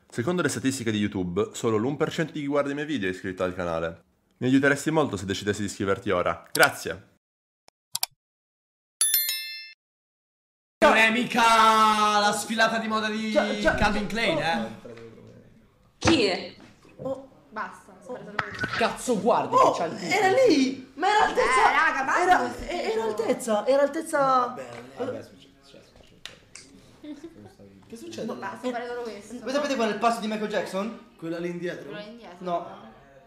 Secondo le statistiche di YouTube, solo l'1% di chi guarda i miei video è iscritto al canale. Mi aiuteresti molto se decidessi di iscriverti ora. Grazie! Non è mica la sfilata di moda di Calvin Klein, Chi è? Oh, basta. Cazzo, guardi che c'ha il titolo. Era lì! Ma era altezza! Raga, basta. Era altezza! Che succede? Basta fare solo questo. Voi sapete qual è il passo di Michael Jackson? Quella lì indietro? Quello indietro. No.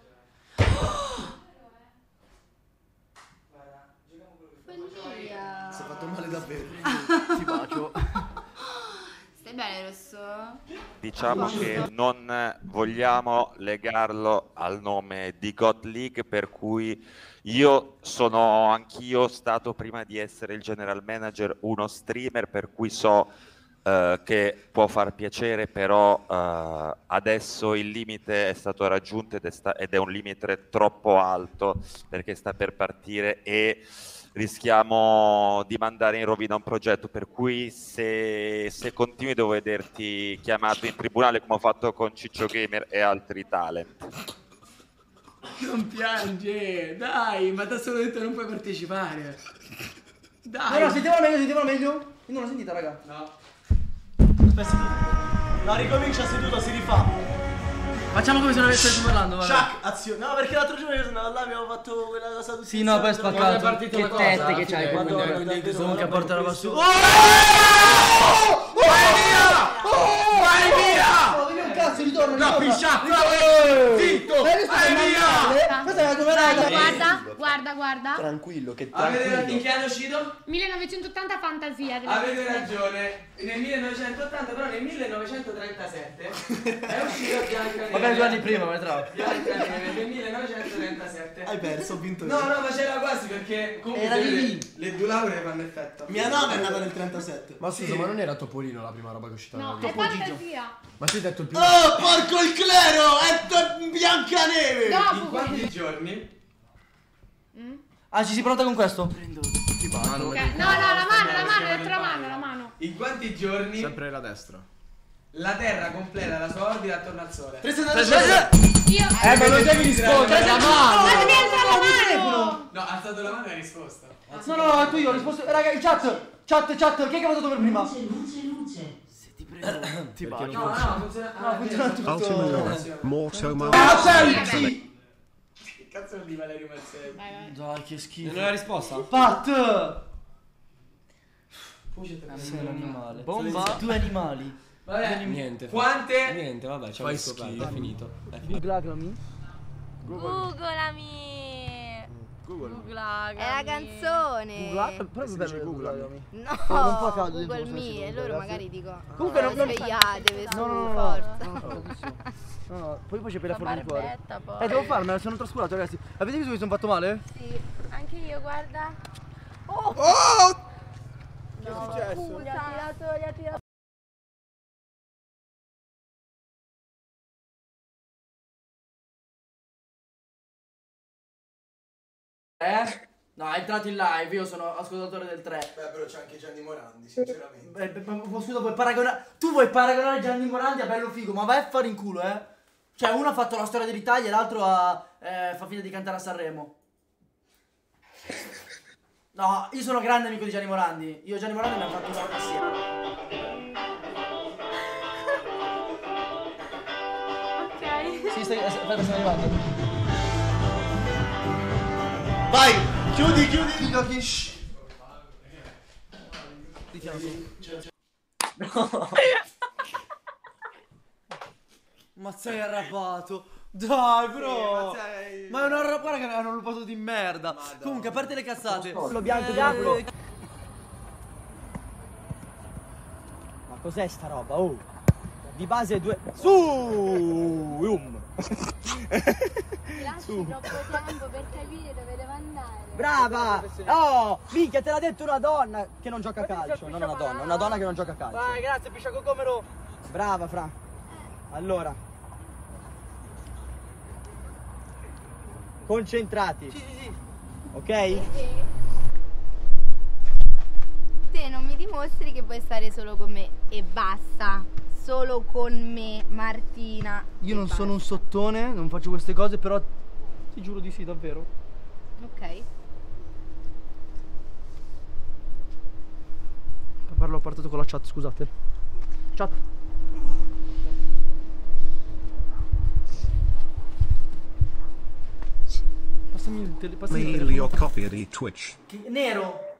Follia. Si è fatto male davvero. Ti bacio. Stai bene, Rosso? Diciamo che non vogliamo legarlo al nome di God League, per cui io sono anch'io stato, prima di essere il general manager, uno streamer, per cui so che può far piacere, però adesso il limite è stato raggiunto ed è un limite troppo alto, perché sta per partire e rischiamo di mandare in rovina un progetto, per cui se continui devo vederti chiamato in tribunale, come ho fatto con Ciccio Gamer e altri talent. Non piange, dai, ma da solo detto non puoi partecipare. Dai. No, sentiamo meglio? Io non l'ho sentita, raga. No. Aspetta, no, ricomincia seduto, si rifà. Facciamo come se non avessi parlando, guarda. Shack, azione. No, perché l'altro giorno io sono andato là, abbiamo fatto quella cosa tutti. Sì, no, poi è spaccato. partito Che tette che c'hai, comunque porta roba su. Vai via! Oh, un cazzo, ritorno. No, pisciato! Zitto! Vai via! Questa è la come Guarda. Tranquillo, che In che anno è uscito? 1980 fantasia. Avete ragione, nel 1980, però nel 1937 è uscito Biancaneve. Vabbè, 2 anni prima, ma tra. Biancaneve nel 1937. Hai perso, ho vinto io. No, ma c'era quasi, perché comunque Era lì. le due lauree fanno effetto. Mia nonna è nata nel 37. Ma scusa, ma non era Topolino la prima roba che è uscita? No, è fantasia. Ma tu hai detto il più... Oh, porco il clero! È Biancaneve! In quanti giorni? Ah, ci si pronta con questo? No, la mano. In quanti giorni Sempre la destra. la Terra completa la sua orbita attorno al Sole? 376! Io. Ma non devi rispondere, la mano! Ma devi alzare la mano! No, ha alzato la mano e ha risposto. No, tu io ho risposto. Raga, il chat, chi è che ha votato per prima? luce. Ti No, funziona. Morto Sì! Che cazzo di Valerio Mazzei? Dai, che schifo. Non è la risposta? Pat! Sei un animale. Bomba. 2 animali. Vabbè, Niente. quante? Niente, vabbè, ci hai scoperto, è finito. Googlami. Googlami. È la canzone. Proprio bello Googlami. No, un po' caldo dentro Google questo Me. E secondo, loro ragazzi. magari dicono. Comunque non svegliatevi su, No, forza. no, poi c'è per la La forma di cuore. barbetta, poi. Devo farmela, sono trascurato, ragazzi. Avete visto che mi sono fatto male? Sì, anche io, guarda. Oh! Che è successo? Gli ha tirato. No, è entrato in live, io sono ascoltatore del 3. Beh, però c'è anche Gianni Morandi, sinceramente. Scusa, vuoi paragonare. Tu vuoi paragonare Gianni Morandi a bello figo, ma vai a fare in culo, eh? Cioè, uno ha fatto la storia dell'Italia e l'altro fa finta di cantare a Sanremo. No, io sono grande amico di Gianni Morandi. Io e Gianni Morandi abbiamo fatto una roba assieme. Ok. Sì, aspetta, stiamo arrivando. Vai, chiudi gli occhi. Di fianco. No. Ma sei arrabbiato. Dai, bro. Ma è una roba, guarda che hanno rubato di merda. Comunque, a parte le cazzate. Quello bianco. Ma cos'è sta roba? Oh! Di base 2. Su! Lasci troppo tempo per capire dove devo andare. Brava! Oh! Minchia, te l'ha detto una donna che non gioca a calcio. Non una donna che non gioca a calcio. Vai, grazie, pisciacocomero. Brava, Fra. Allora. Concentrati. Sì. Ok? Te non mi dimostri che puoi stare solo con me e basta. solo con me, Martina. Io non sono un sottone, non faccio queste cose, però ti giuro di sì, davvero. Ok. Parlo, ho parlato con la chat, scusate. Chat. Passami il Meglio copia di Twitch. Nero.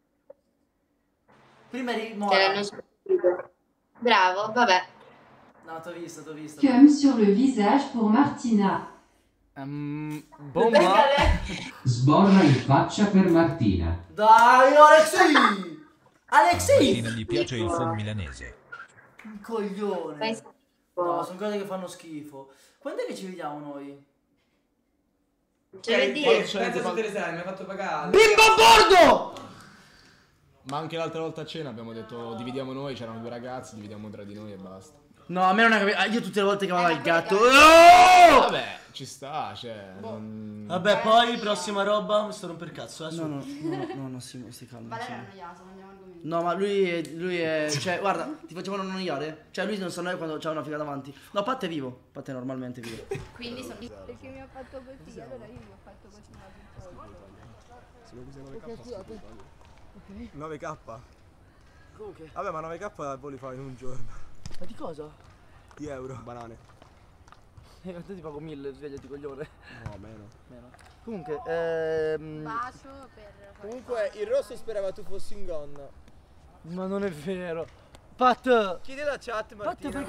Prima eri Te Mora. l'hanno scritto. Bravo, vabbè. No, t'ho visto, t'ho visto. Comme sur le visage pour Martina. Bomba. Sborra in faccia per Martina. Dai, Alexei! Alexei! Martina gli piace il fon milanese. Un coglione. No, sono cose che fanno schifo. Quando è che ci vediamo noi? Giovedì. Pensa tutte le sere, mi ha fatto pagare. Bimbo a bordo! Ma anche l'altra volta a cena abbiamo detto dividiamo noi, c'erano 2 ragazzi, dividiamo tra di noi e basta. No, a me non è capito. Io tutte le volte che vado al gatto. Vabbè, ci sta, cioè. Vabbè, poi prossima roba, mi sto rompendo per cazzo, No, sì, stai calmo. Valeria è annoiato, non andiamo argomenti. No, ma lui è. Cioè, guarda, ti facevano annoiare? Cioè, lui non sa noi quando c'ha una figa davanti. No, Pat è vivo. Pat è normalmente vivo. Quindi sono... Perché mi ha fatto così, allora io mi ho fatto così. 9k? Comunque. Vabbè, ma 9k voi li fai in un giorno. Ma di cosa? Di euro. Banane. Te ti pago 1000, svegliati coglione. No, meno. Comunque, Bacio per... Comunque, il rosso sperava tu fossi in gonna. ma non è vero. Pat! Chiedi la chat, Martina.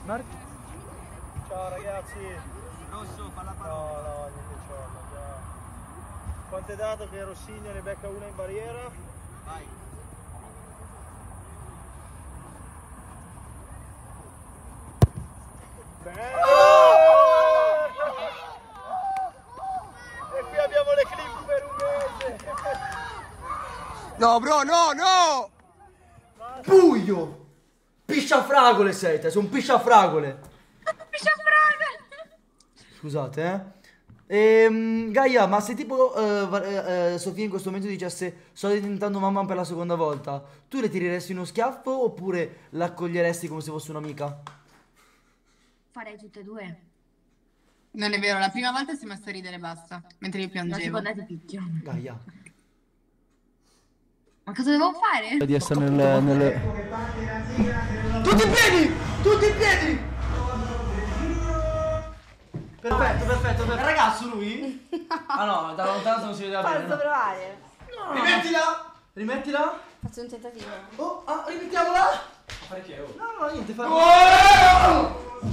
Ciao ragazzi. Rosso, fa la parola. No, niente ciò. Quanto è dato che Rossini ne becca una in barriera? Vai. E qui abbiamo le clip per un mese. No, bro, no! Buio! Pisciafragole sei te, sei un pisciafragole. Scusate, Gaia, ma se tipo Sofia in questo momento dicesse sto diventando mamma per la seconda volta, tu le tireresti uno schiaffo oppure l'accoglieresti come se fosse un'amica? Farei tutte e due. Non è vero, la prima volta si è messo a ridere e basta, mentre io La piangevo. seconda ti picchio. Gaia. Ma cosa devo fare? Di essere nelle... Tutti in piedi! Tutti in piedi! Perfetto. È ragazzo lui? Ah no, da lontano non si vedeva bene. Posso provare? No. Rimettila. Faccio un tentativo. Oh, rimettiamola. Fare che? No, niente,